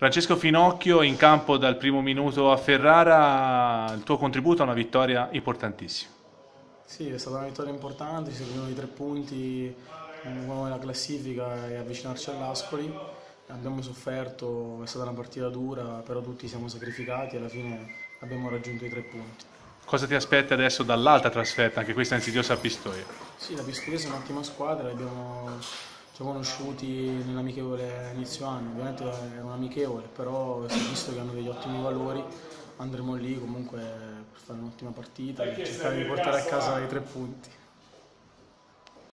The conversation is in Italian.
Francesco Finocchio in campo dal primo minuto a Ferrara, il tuo contributo a una vittoria importantissima. Sì, è stata una vittoria importante, ci servivano i 3 punti, uno nella classifica e avvicinarci all'Ascoli. Abbiamo sofferto, è stata una partita dura, però tutti siamo sacrificati e alla fine abbiamo raggiunto i 3 punti. Cosa ti aspetti adesso dall'altra trasferta, anche questa insidiosa a Pistoia? Sì, la Pistoia è un'ottima squadra, ci siamo conosciuti nell'amichevole inizio anno, ovviamente è un amichevole, però si è visto che hanno degli ottimi valori, andremo lì comunque per fare un'ottima partita e cercare di portare a casa i 3 punti.